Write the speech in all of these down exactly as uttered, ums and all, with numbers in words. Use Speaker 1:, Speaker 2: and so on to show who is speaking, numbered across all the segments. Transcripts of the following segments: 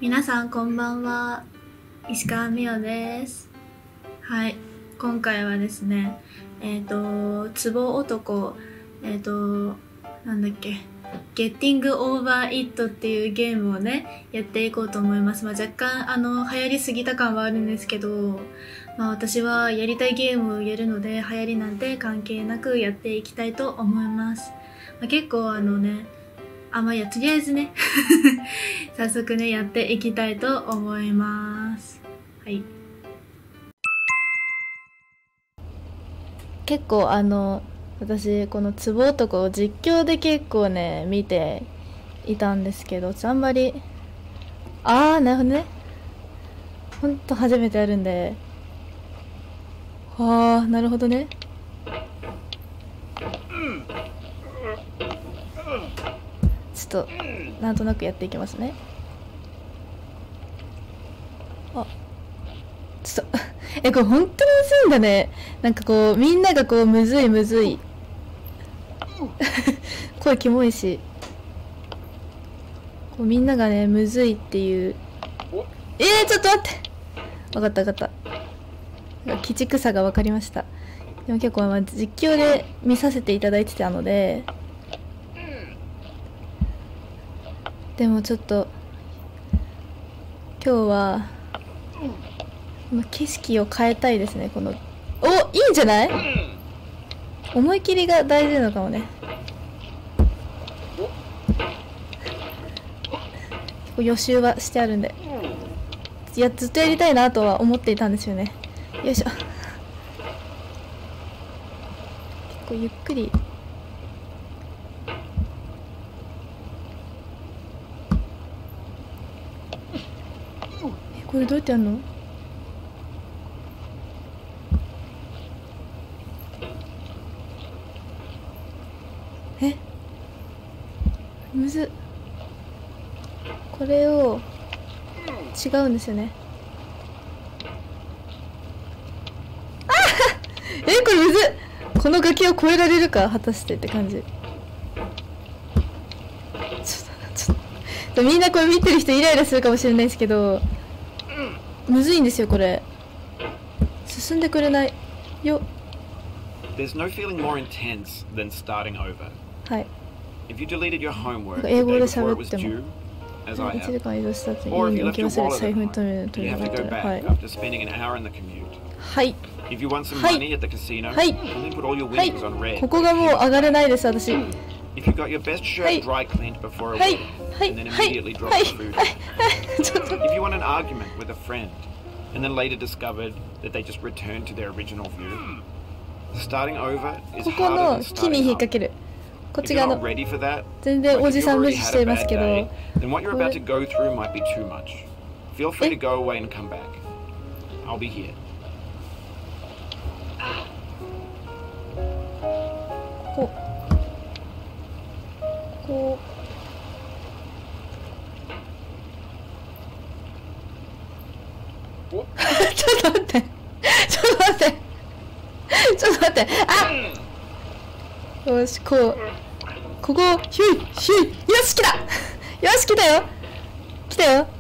Speaker 1: 皆さんこんばんは、石川美代です。はい、今回はですね、えっ、ー、と、ツボ男、えっ、ー、と、なんだっけ、Getting Over It っていうゲームをね、やっていこうと思います。まあ、若干、あの、流行りすぎた感はあるんですけど、まあ、私はやりたいゲームをやるので、流行りなんて関係なくやっていきたいと思います。まあ、結構あのね、あ、まあいや、とりあえずね、早速ね、やっていきたいと思います。はい。結構あの、私、このツボ男を実況で結構ね、見ていたんですけど、あんまり、あー、なるほどね。ほんと初めてやるんで、はー、なるほどね。ちょっとなんとなくやっていきますね。あ、ちょっとえ、これ本当にむずいんだね。なんかこうみんながこうむずいむずい声キモいし、こうみんながねむずいっていう。えー、ちょっと待って、分かった分かった、鬼畜さが分かりました。でも結構まあ実況で見させていただいてたので、でもちょっと今日は景色を変えたいですね。この、お、いいんじゃない？思い切りが大事なのかもね。結構予習はしてあるんで、いやずっとやりたいなとは思っていたんですよね。よいしょ。結構ゆっくり。え、これどうやってやるの？え、むずっ。これを違うんですよね。あえ、これむずっ。この崖を越えられるか果たしてって感じ。ちょっとちょっとみんなこれ見てる人イライラするかもしれないですけど、むずいんですよこれ。進んでくれないよ。
Speaker 2: There's no feeling more intense than starting over.
Speaker 1: はい。
Speaker 2: If you deleted your homework the
Speaker 1: 英語
Speaker 2: day
Speaker 1: で
Speaker 2: before
Speaker 1: 喋
Speaker 2: it
Speaker 1: っ
Speaker 2: was
Speaker 1: ても
Speaker 2: due, as I
Speaker 1: いちじ
Speaker 2: have,
Speaker 1: かん移動した後に
Speaker 2: or
Speaker 1: 家
Speaker 2: if
Speaker 1: に
Speaker 2: you
Speaker 1: 置
Speaker 2: left
Speaker 1: き
Speaker 2: your
Speaker 1: 忘れて
Speaker 2: wallet
Speaker 1: 財
Speaker 2: at
Speaker 1: 布に取る
Speaker 2: home,
Speaker 1: 取
Speaker 2: you
Speaker 1: る
Speaker 2: have
Speaker 1: な
Speaker 2: to
Speaker 1: った
Speaker 2: go
Speaker 1: ら、は
Speaker 2: back
Speaker 1: い
Speaker 2: after spending an hour in the commute.
Speaker 1: はい
Speaker 2: If you won some
Speaker 1: はい
Speaker 2: money at the casino,
Speaker 1: はい
Speaker 2: only put all your
Speaker 1: はい
Speaker 2: winnings on red.
Speaker 1: ここがもう上がれないです私。
Speaker 2: If you got your best shirt
Speaker 1: はい
Speaker 2: dry cleaned before a
Speaker 1: はい
Speaker 2: wedding
Speaker 1: はい
Speaker 2: and then
Speaker 1: はい
Speaker 2: immediately
Speaker 1: は
Speaker 2: dropped
Speaker 1: い
Speaker 2: the food,
Speaker 1: はいはいちょっと
Speaker 2: if you won an argument with a friend and then later discovered that they just returned to their original view, starting over is
Speaker 1: ここ
Speaker 2: harder
Speaker 1: の
Speaker 2: than
Speaker 1: 木に
Speaker 2: starting
Speaker 1: 引っ
Speaker 2: up.
Speaker 1: 掛ける。こっ
Speaker 2: If
Speaker 1: ち
Speaker 2: you're
Speaker 1: 側
Speaker 2: not
Speaker 1: の
Speaker 2: ready for that,
Speaker 1: 全然
Speaker 2: like
Speaker 1: お
Speaker 2: if
Speaker 1: じ
Speaker 2: you've
Speaker 1: さん無
Speaker 2: already
Speaker 1: 視し
Speaker 2: had
Speaker 1: て
Speaker 2: a
Speaker 1: います
Speaker 2: bad
Speaker 1: けど、
Speaker 2: day, then what you're
Speaker 1: こ
Speaker 2: about
Speaker 1: れ
Speaker 2: to go through might be too much. Feel free to
Speaker 1: え
Speaker 2: go away and come back. I'll be here.
Speaker 1: こうこうちょっと待ってちょっと待ってちょっと待って、あよし、こうここヒュイヒュイ、よし来たよし来たよ来たよ。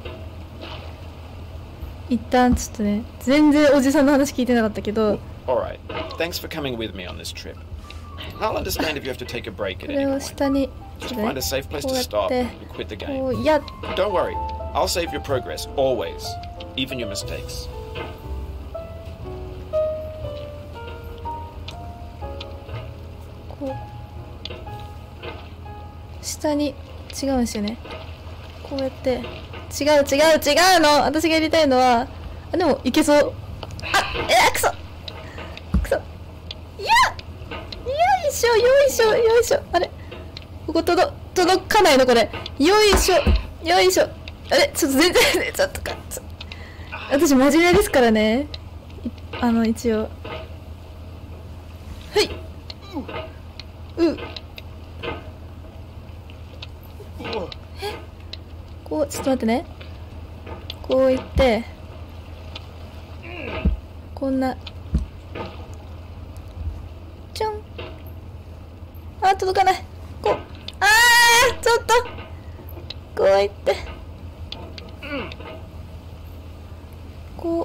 Speaker 1: 一旦ちょっとね、全然おじさんの話聞いてなかったけど、
Speaker 2: Alright, thanks for coming with me on this trip. I'll understand if you have to take a break
Speaker 1: こ
Speaker 2: at
Speaker 1: れ
Speaker 2: any
Speaker 1: を
Speaker 2: point.
Speaker 1: 下に
Speaker 2: Just find a safe place
Speaker 1: こ
Speaker 2: to
Speaker 1: うや
Speaker 2: stop
Speaker 1: って
Speaker 2: and quit the
Speaker 1: こ
Speaker 2: game.
Speaker 1: うやっ
Speaker 2: Don't worry, I'll save your progress, always, even your mistakes.
Speaker 1: こう下に違うんですよね。こうやって違う違う違うの。私がやりたいのは、あ、でもいけそう。あ、え、くそくそ、いや、よいしょよいしょよいしょ、あれここ届届かないのこれ。よいしょよいしょ、あれちょっと全然ちょっとか、ちょ私真面目ですからね、あの一応、はい、うえ、こうちょっと待ってね、こういってこんなちょん、あ、届かない、こう、あーちょっとこういって、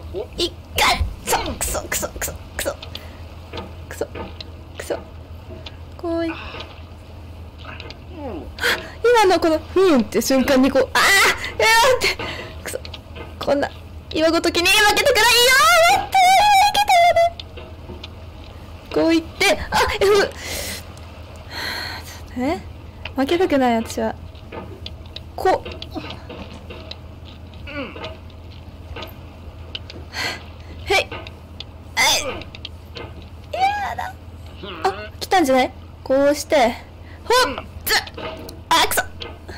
Speaker 1: 一回くそくそくそくそくそくそくそこうい今のこのふーんって瞬間にこうああいやーってくそこんな岩ごときに負けたくないよーっていけたよねこう言ってあっ F ちょっとね負けたくない私はこうへいはいやだあ来たんじゃないこうしてほっつあくそ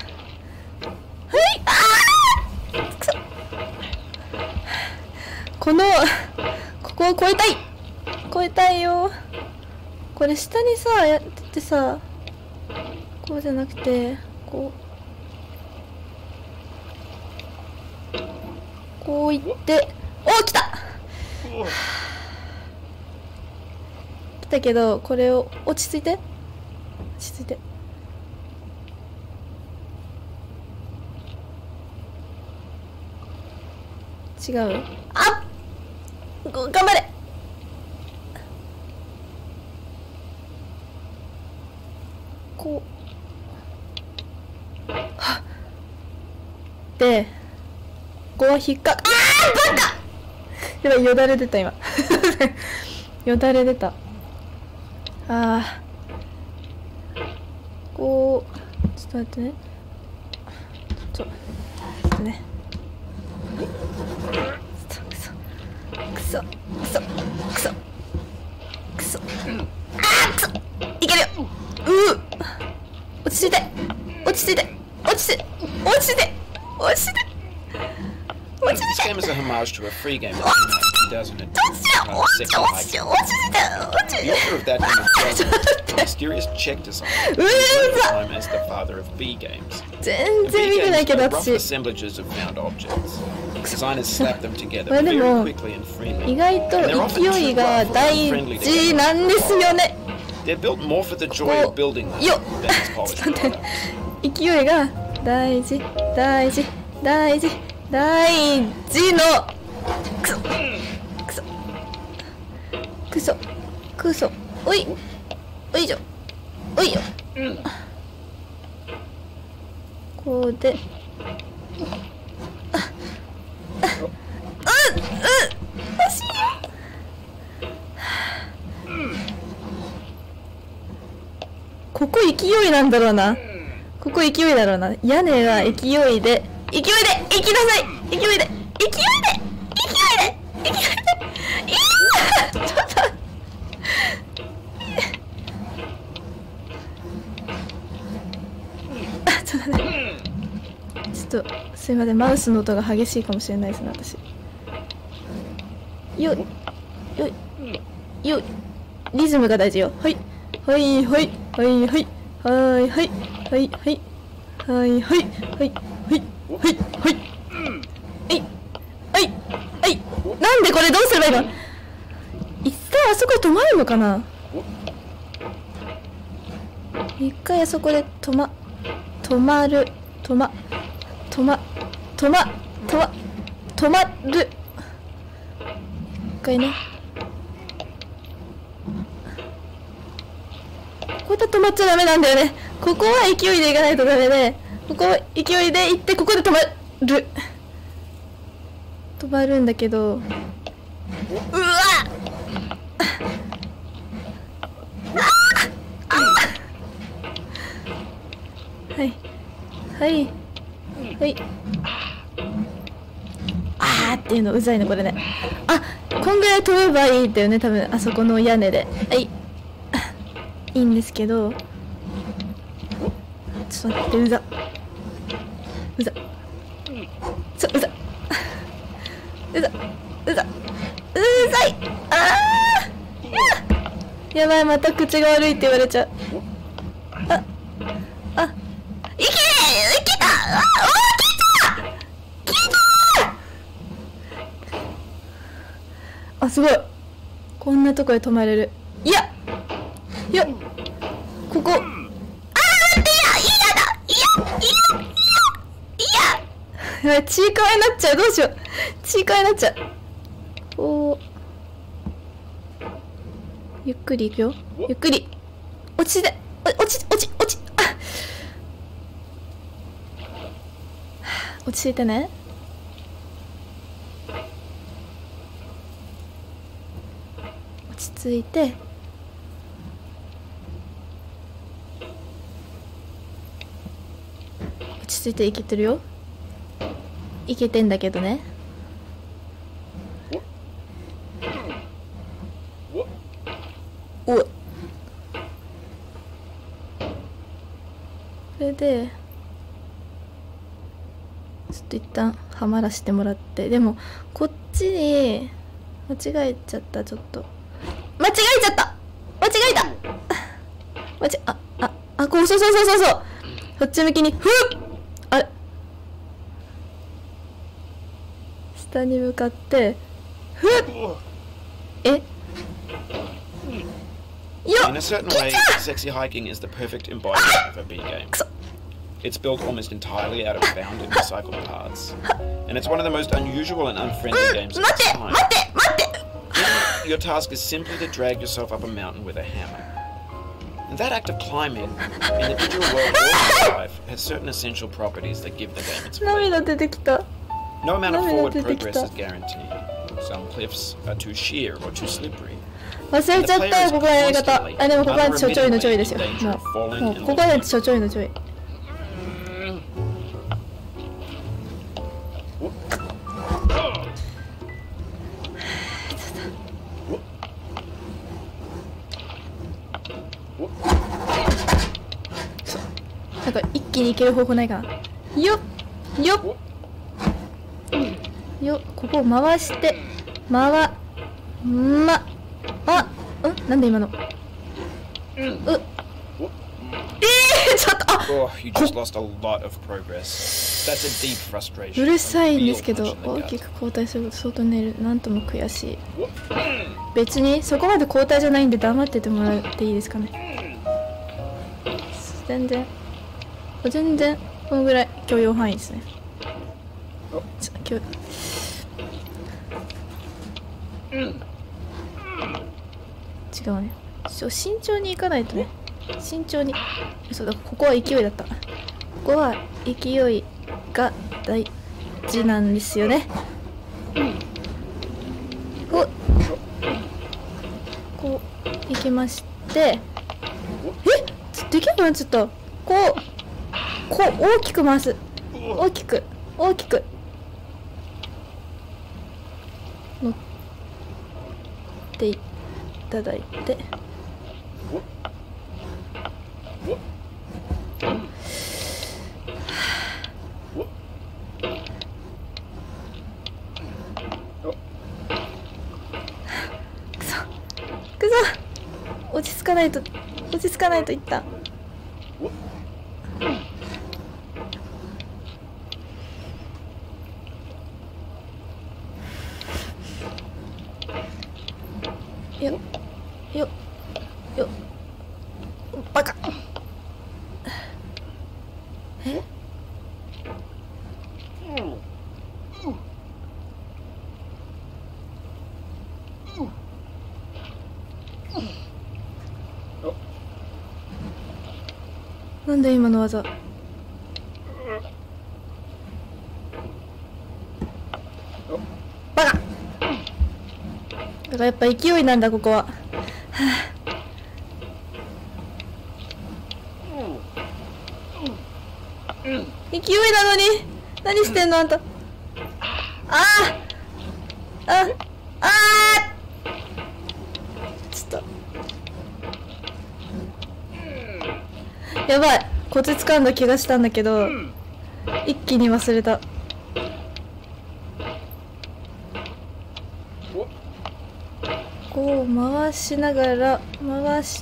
Speaker 1: はいあーくそこのここを越えたい越えたいよこれ下にさやっててさこうじゃなくてこうこういってお来た来たけどこれを落ち着いて落ち着いて違うあっ頑張れこうはっでここは引っかあーバカやばいよだれ出た今よだれ出たあーこうちょっと待ってねちょっとねくそくそくそくそくそくそあーくそいけるよう落ち着いて落ち着いて落ち着いて落ち着いて落ち着いて
Speaker 2: This game is a homage to a free game that came out in two thousand two. Uh, Second Life. The author of that game is a mysterious Czech designer who is known time as the father of V games.
Speaker 1: The
Speaker 2: V
Speaker 1: games are
Speaker 2: rough assemblages of found objects. Designers slap them together very quickly and freely.
Speaker 1: 意外と勢いが大事なんですよね。
Speaker 2: They're built more for the joy of building them than its polished product.
Speaker 1: 勢いが大事大事大事大事のくそくそくそくそおいおいしょおいよこうでああうんうん欲しいここ勢いなんだろうなここ勢いだろうな屋根が勢いで勢いで行きなさい勢いで勢いで勢いで勢いでいやちょっとあちょっとねちょっとすいませんマウスの音が激しいかもしれないですね私よいよいよいリズムが大事よはいはいはいはいはいはいはいはいはいはいはいはいはいはいはいはいはいなんでこれどうすればいいの一回あそこで止まるのかな一回あそこで止ま止まる止ま止ま止ま止ま止まる一回ねここで止まっちゃダメなんだよねここは勢いでいかないとダメでここは勢いで行ってここで止まる止まるんだけどうわはいはいはいあーっていうのうざいねこれねあこんぐらい飛べばいいんだよね多分あそこの屋根ではいいいんですけどちょっと待ってうざうざちょうざうざうざうざいあーやばいまた口が悪いって言われちゃうああいけいけたあおーきたきたあすごいこんなとこで止まれるいやいやここあー待ってや嫌だいやいやいやいや血いかわになっちゃうどうしよう血いかわになっちゃうこうゆっくりいくよ。ゆっくり落ち着いて、落ち落ち落ちあ落ち着いてね。落ち着いて、落ち着いていけてるよ。いけてんだけどね。おっ、それでちょっと一旦はまらしてもらって、でもこっちに間違えちゃった。ちょっと間違えちゃった、間違えた間違あああこう、そうそうそうそうそう、こっち向きにふっ、あれ下に向かってふっ、え
Speaker 2: In a certain way, Sexy Hiking is the perfect embodiment of a B game. It's built almost entirely out of found and recycled parts, and it's one of the most unusual and unfriendly games of its time. Your task is simply to drag yourself up a mountain with a hammer. And that act of climbing, in the digital world or in life, has certain essential properties that give the game its flavor. No amount of forward progress is guaranteed. Some cliffs are too sheer or too slippery.
Speaker 1: 忘れちゃったよ、ここのやり方。あ、でもここはちょちょいのちょいですよ。もう、もうここはちょちょいのちょい。なんか一気に行ける方法ないかな。よっよっよっ、ここを回して回まあ、んなんで今のうえー、ちょっとあうるさいんですけど、大きく交代すること相当寝る。なんとも悔しい。別にそこまで交代じゃないんで黙っててもらっていいですかね。全然全然このぐらい許容範囲ですね。ちょ今日違うね。ちょ慎重にいかないとね。慎重に。そうだ、ここは勢いだった。ここは勢いが大事なんですよね。こうこういきまして、えちょっとできなくなっちゃった。こうこう大きく回す。大きく大きく乗っていただいて、くそくそ、落ち着かないと落ち着かないといった。よよよバカ。えなんだ今の技。バカだからやっぱ勢いなんだここは。はあ、勢いなのに何してんのあんた。ああああちょっとやばい、コツ掴んだ気がしたんだけど一気に忘れた。こう回しながら回して、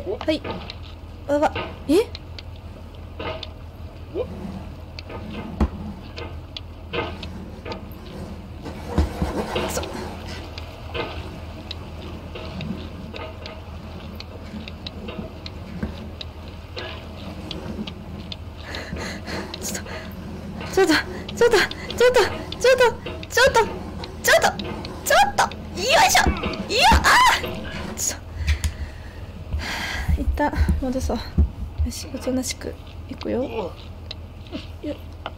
Speaker 1: はい、やばえそちょっとちょっとちょっとちょっとちょっとちょっとちょっとちょっといしょ。いや、あーちょ一旦戻そう。よし、おとなしくいくよ。よじ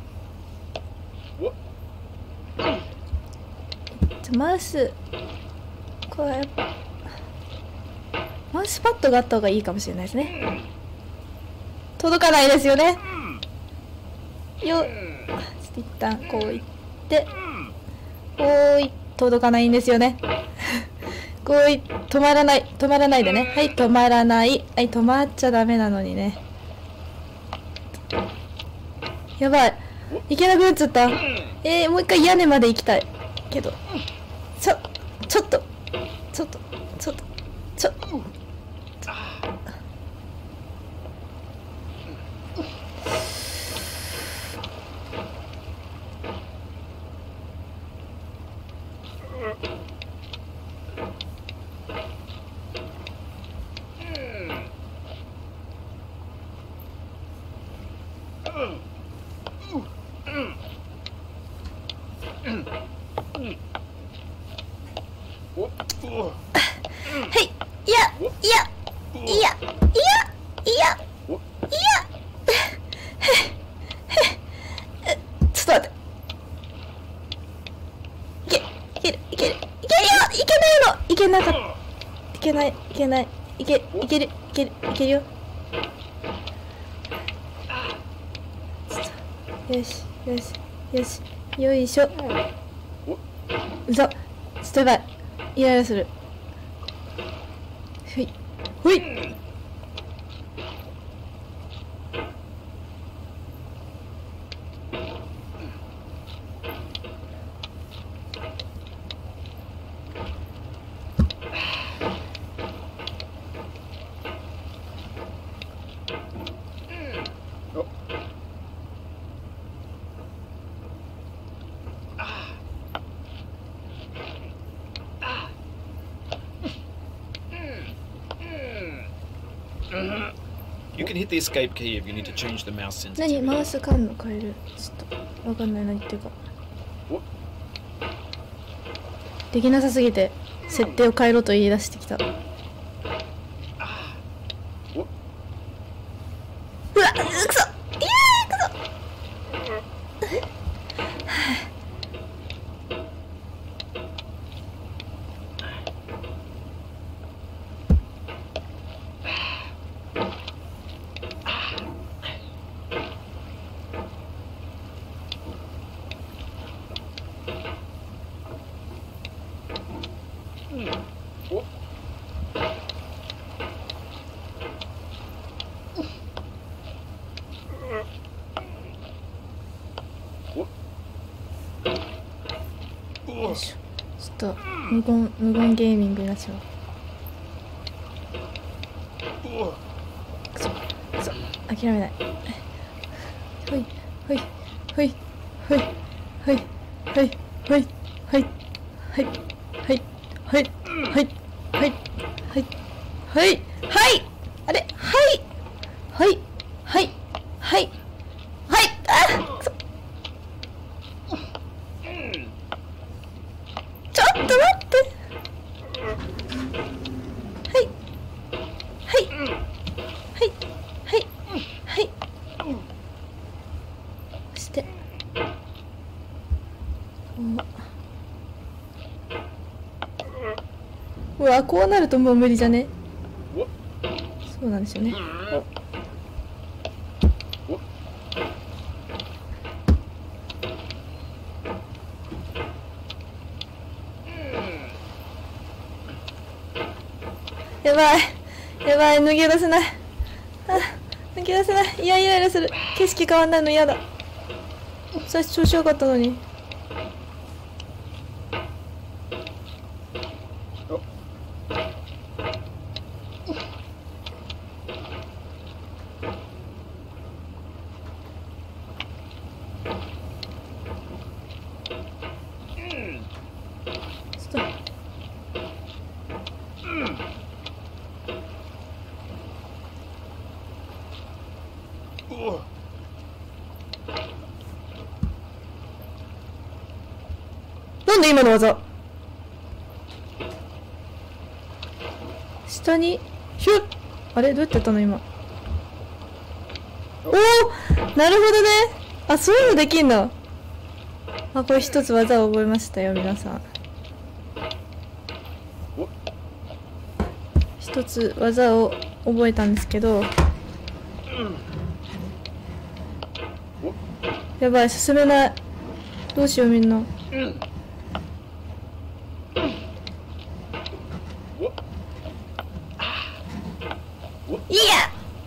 Speaker 1: ゃマウス、これやっぱマウスパッドがあった方がいいかもしれないですね。届かないですよね。よっ、ちょっと一旦こういっておーい、届かないんですよね。こうい、止まらない、止まらないでね。はい、止まらない。はい、止まっちゃダメなのにね。やばい、行けなくなっちゃった。えー、もう一回屋根まで行きたいけど、ちょちょっとちょっとちょっとちょはい、いや、いや、いや、いや、いや、いや、ちょっと待って。いけ、いける、いける、いけるよ、いけないの、いけなかった。いけない、いけない、いけ、いける、いける、いけるよ。よし、よし、よし、よいしょ。うそ、ちょっとやばい。イライラする。ほい、ほい。
Speaker 2: You can hit the escape key if you need to change the mouse
Speaker 1: 何
Speaker 2: sensitivity.
Speaker 1: マウス感度変える。ちょっとわかんない、何言ってるか。できなさすぎて設定を変えろと言い出してきた。うわ、くそ、いやー、くそ。よいしょ。ちょっと無言無言ゲーミングになっちゃう。くそくそ、諦めない。ほいほいほいほいほいほいほいほいはいはいはいはいはいはいはいはい、あれ、はいはいはいはいはい、あ、くそ、ちょっと待って、はいはいはいはいはい、そしてうわ、こうなるともう無理じゃね。そうなんですよね。やばいやばい、脱ぎ出せない。あ、脱ぎ出せない。いや、イライラする。景色変わんないの嫌だ。最初調子よかったのに。なんで今の技。 下にヒュッ。あれどうやってやったの今。おお、なるほどね。あ、そういうのできんだ。あ、これ一つ技を覚えましたよ皆さん。一つ技を覚えたんですけど、やばい、進めない。どうしようみんな。いや。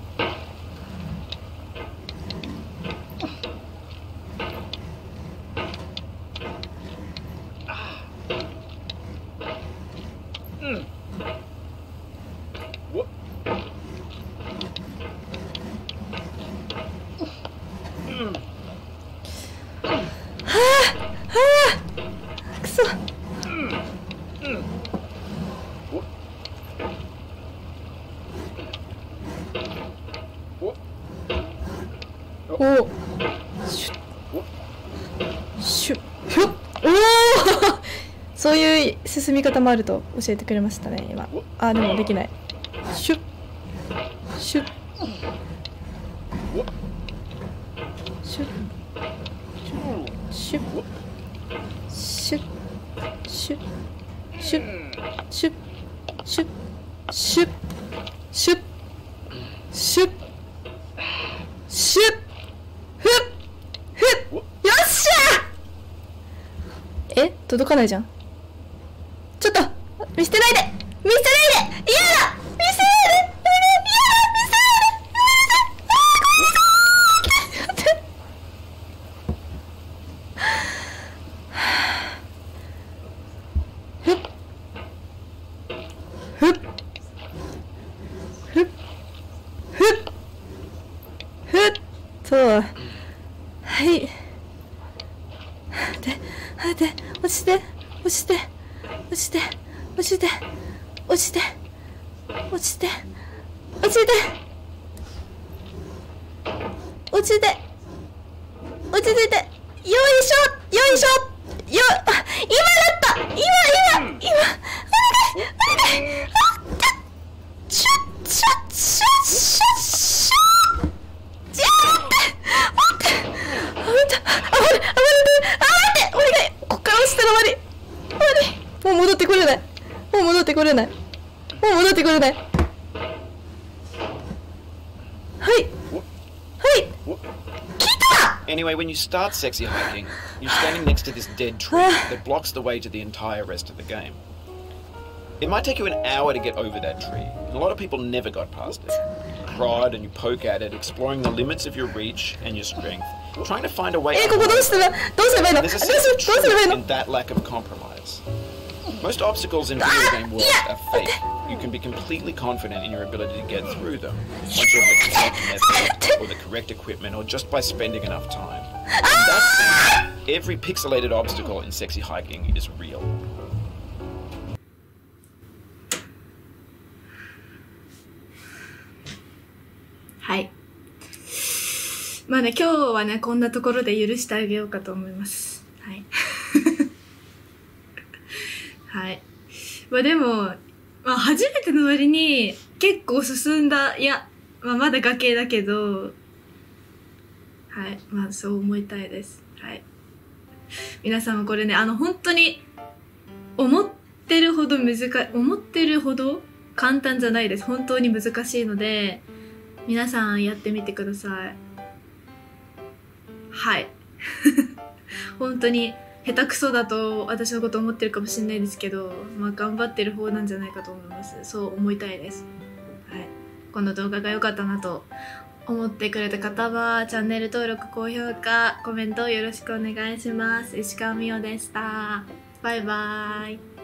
Speaker 1: おお、シュッシュッヒュッ。おおそういう進み方もあると教えてくれましたね今。あ、でもできない。シュッシュッシュッシュッシュッシュッシュッシュッシュッシュッシュッシュッシュッシュッシュッふっふっ。よっしゃ。え、届かないじゃん。ちょっと見捨てないで見捨てないで。嫌だ見捨てないで。嫌だ見捨てないで。ふっふっふっふっふっと、はい。で、で、落ちて、落ちて、落ちて、落ちて、落ちて、落ちて、落ちて、落ちて、落ちてて、よいしょ、よいしょ、よ、あ、今だった、今、今、今、お願い、お願い、あ、ちょ、ちょ、ちょ、ちょ、ちょ、ちょ、待って、待って、あ、待って、あ、待って、あ、待って、あ、待って、お願い、こっから落ちたら終わり、終わり、もう戻ってこれない、もう戻ってこれない、もう戻ってこれない、はい、はい、聞いた。
Speaker 2: Anyway, when you start sexy hiking, you're standing next to this dead tree that blocks the way to the entire rest of the game. It might take you an hour to get over that tree, and a lot of people never got past it. You prod and you poke at it, exploring the limits of your reach and your strength, trying to find a way
Speaker 1: え、ここどうすれば、どうすればいいの？
Speaker 2: There's a
Speaker 1: どう
Speaker 2: sense
Speaker 1: す
Speaker 2: of
Speaker 1: どうすればいい
Speaker 2: truth
Speaker 1: の？
Speaker 2: in that lack of compromise. Most obstacles in video game worlds are fake. You can be completely confident in your ability to get through them once you have the correct method or the correct equipment or just by spending enough time. In that sense, every pixelated obstacle in sexy hiking is real.
Speaker 1: はい。まあね、今日はね、こんなところで許してあげようかと思います。はい。はい。まあでも、まあ初めての割に結構進んだ、いや、まあまだ崖だけど、はい。まあそう思いたいです。はい。皆さんもこれね、あの本当に思ってるほど難しい、思ってるほど簡単じゃないです。本当に難しいので、皆さんやってみてください。はい。本当に下手くそだと私のこと思ってるかもしれないですけど、まあ頑張ってる方なんじゃないかと思います。そう思いたいです。はい。この動画が良かったなと思ってくれた方は、チャンネル登録、高評価、コメントよろしくお願いします。石川美代でした。バイバーイ。